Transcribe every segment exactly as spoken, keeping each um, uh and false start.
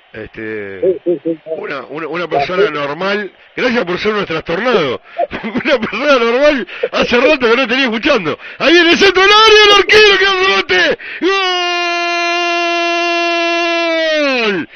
Este, una, una, una persona normal, gracias por ser nuestro trastornado. Una persona normal, hace rato que no tenía escuchando. Ahí viene el centro del área, el arquero que hace bote. ¡Gol!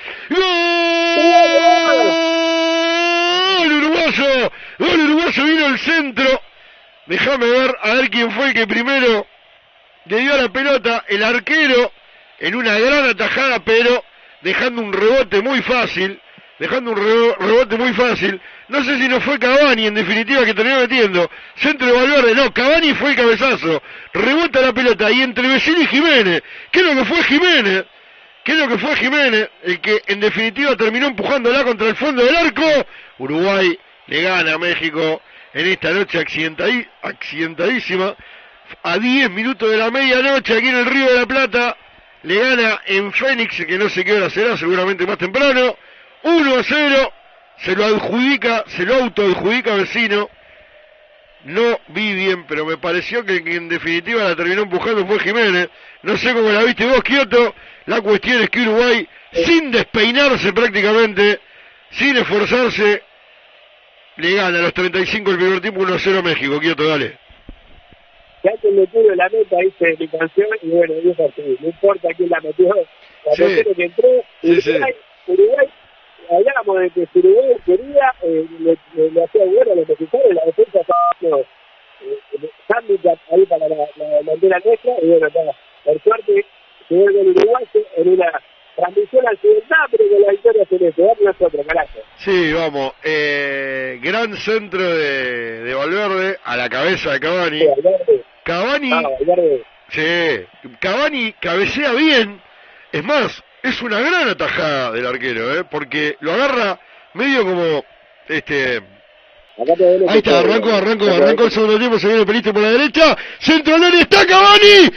¡Gol! Uruguayo, gol uruguayo, vino el centro. Déjame ver, a ver quién fue el que primero le dio la pelota, el arquero, en una gran atajada, pero dejando un rebote muy fácil, dejando un re rebote muy fácil. No sé si no fue Cavani, en definitiva, que terminó metiendo. Centro de Valverde, no, Cavani fue el cabezazo. Rebota la pelota, y entre Vecino y Jiménez, ¿qué es lo que fue Jiménez? ¿Qué es lo que fue Jiménez? El que, en definitiva, terminó empujándola contra el fondo del arco. Uruguay le gana a México en esta noche accidentadi accidentadísima. A diez minutos de la medianoche, aquí en el Río de la Plata. Le gana en Fénix, que no sé qué hora será, seguramente más temprano, uno a cero, se lo adjudica, se lo autoadjudica Vecino. No vi bien, pero me pareció que, que en definitiva la terminó empujando fue Jiménez. No sé cómo la viste vos, Kioto. La cuestión es que Uruguay, sin despeinarse prácticamente, sin esforzarse, le gana a los treinta y cinco el primer tiempo uno a cero a México. Kioto, dale. Ya que le pudo la meta, dice mi canción, y bueno, dijo así, no importa quién la metió, la sí. metió que entró, Uruguay, sí, sí. Uruguay, hablábamos de que si Uruguay quería, eh, le, le, le hacía bueno a los mexicanos, la defensa estaba haciendo eh, handicap ahí para la, la bandera nuestra, y bueno, nada, por suerte, llegó el Uruguay en una transmisión accidentada, pero con la victoria celeste, vamos nosotros, carajo. Sí, vamos, eh, gran centro de, de Valverde, a la cabeza de Cavani. Sí, Valverde. Cavani, ah, Valverde. sí, Cavani cabecea bien, es más, es una gran atajada del arquero, ¿eh? Porque lo agarra medio como, este, ahí está, arrancó, arrancó, arrancó el segundo tiempo, se viene el peliste por la derecha, centro al área, está Cavani,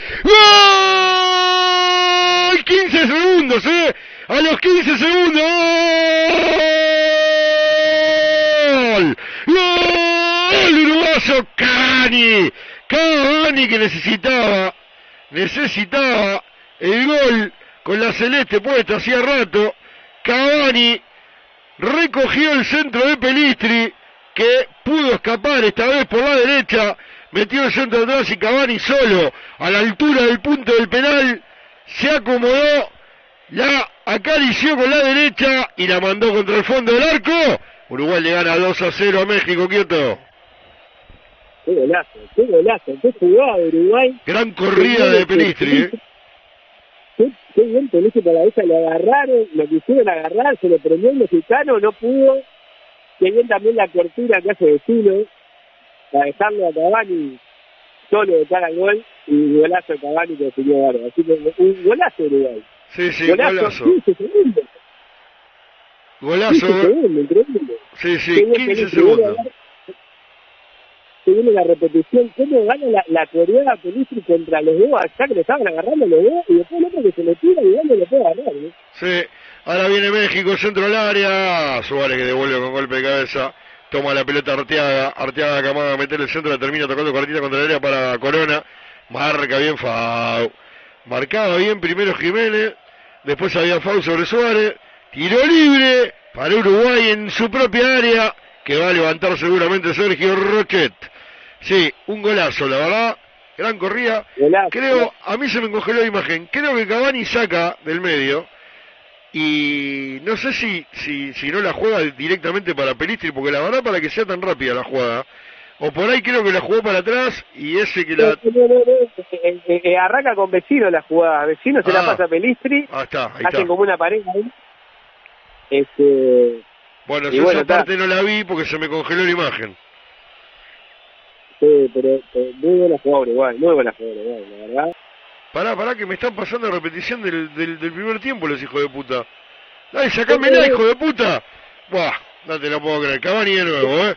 ¡gol! quince segundos, ¿eh? A los quince segundos, ¡gol! ¡Gol! Uruguayo, Cavani, Cavani que necesitaba, necesitaba el gol con la celeste puesta hacía rato. Cavani recogió el centro de Pelistri, que pudo escapar esta vez por la derecha, metió el centro atrás y Cavani solo, a la altura del punto del penal, se acomodó, la acarició con la derecha y la mandó contra el fondo del arco. Uruguay le gana dos a cero a México, Quieto. Qué golazo, qué golazo, qué jugada de Uruguay. Gran corrida de Pelistri, ¿eh? Qué, qué bien Pelistri para esa, lo agarraron, lo quisieron agarrar, se lo prendió el mexicano, no pudo. Qué bien también la cortina que hace Vecino, para dejarlo a Cavani solo de cara al gol, y golazo de Cavani que definió bárbaro. Así que un golazo de Uruguay. Sí, sí, golazo. golazo. quince segundos. Golazo. quince segundos, increíble. Sí, sí, quince segundos. Se viene la repetición, cómo gana la, la coreada Pelistri contra los dos, allá que le estaban agarrando los dos, y después el otro que se le tira y igual no le puede agarrar, ¿eh? Sí, ahora viene México, centro al área, Suárez que devuelve con golpe de cabeza, toma la pelota Arteaga, Arteaga que amaga a meter el centro, la termina tocando cuartita contra el área para Corona, marca bien Fau, marcaba bien primero Jiménez, después había Fau sobre Suárez, tiro libre para Uruguay en su propia área, que va a levantar seguramente Sergio Rochet. Sí, un golazo, la verdad, gran corrida. Golazo. Creo, a mí se me congeló la imagen, creo que Cavani saca del medio, y no sé si, si, si no la juega directamente para Pelistri, porque la verdad para que sea tan rápida la jugada, o por ahí creo que la jugó para atrás, y ese que la... No, no, no, no. Eh, eh, eh, arranca con Vecino la jugada, Vecino se Ah. la pasa a Pelistri, Ah, está, ahí hacen está. como una pareja ahí. Este... Bueno, y yo bueno, esa está. parte no la vi porque se me congeló la imagen. Sí, pero eh, muy buena jugada Uruguay, muy buena jugada Uruguay, la verdad. Pará, pará, que me están pasando repetición del, del, del primer tiempo los hijos de puta. Dale, sacámela, hijo de puta. Buah, no te lo puedo creer. Cavani de nuevo, ¿eh?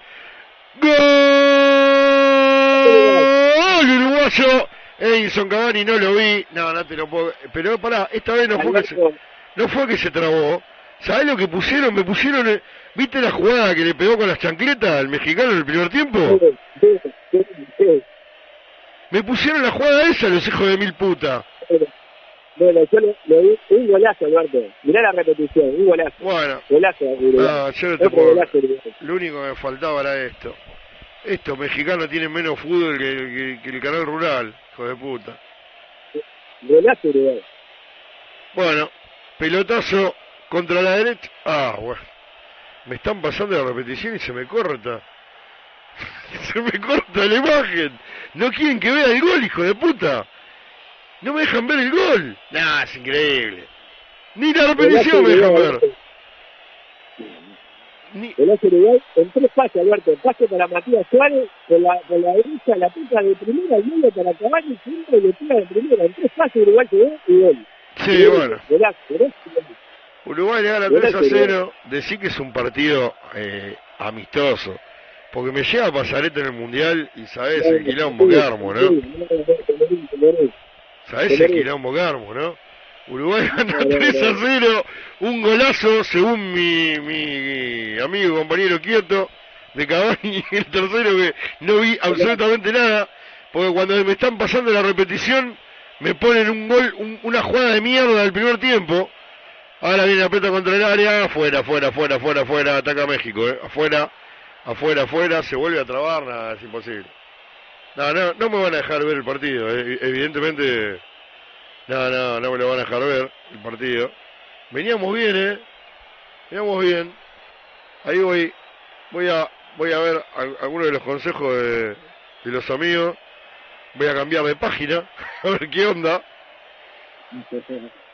¡Gol! Uruguayo. Edinson Cavani no lo vi. No, no te lo puedo... Pero pará, esta vez no fue que se, no fue que se trabó. ¿Sabés lo que pusieron? Me pusieron... eh, ¿Viste la jugada que le pegó con las chancletas al mexicano en el primer tiempo? Sí, sí, sí. Me pusieron la jugada esa los hijos de mil puta. Bueno, yo le, le di un golazo, Alberto. Mirá la repetición, un golazo. Bueno, Golazo, no, yo no te Otro puedo... golazo, Uruguay. Lo único que me faltaba era esto. Estos mexicanos tienen menos fútbol que, que, que el canal rural, hijo de puta. Golazo, Uruguay. Bueno, pelotazo contra la derecha. Ah, bueno. Me están pasando la repetición y se me corta. Se me corta la imagen. No quieren que vea el gol, hijo de puta. No me dejan ver el gol. Nah, es increíble. Ni la repetición me dejan ver. Ni... Golazo, Uruguay en tres pases, Alberto. Pase para Matías Suárez, con la, con la derecha, la punta de primera, el medio para Cavani, siempre le tira de primera. En tres pases, Uruguay se ve y gol. Sí, y gol. bueno. Golazo, golazo, golazo. Uruguay le gana tres a cero. Decí que es un partido eh, amistoso. Porque me llega a pasar esto en el Mundial y sabés el quilombo que armo, ¿no? Sabés el quilombo que armo, ¿no? Uruguay gana tres a cero. Un golazo, según mi, mi amigo y compañero Quieto, de Cavani. El tercero que no vi absolutamente nada. Porque cuando me están pasando la repetición, me ponen un gol, un, una jugada de mierda del primer tiempo. Ahora viene la pelota contra el área, afuera, afuera, afuera, afuera, afuera, ataca México, eh, afuera, afuera, afuera, se vuelve a trabar, nada, es imposible. No, no, no me van a dejar ver el partido, eh, evidentemente, no, no, no me lo van a dejar ver el partido. Veníamos bien, eh, veníamos bien. Ahí voy, voy a, voy a ver algunos de los consejos de, de los amigos. Voy a cambiar de página, a ver qué onda.